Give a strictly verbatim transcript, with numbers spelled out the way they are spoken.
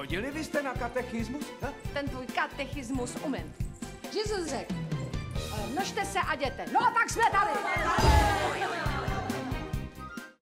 Chodili vy jste na katechismus? Ha? Ten tvůj katechismus umím. Jesus řekl, množte se a jděte. No a tak jsme tady.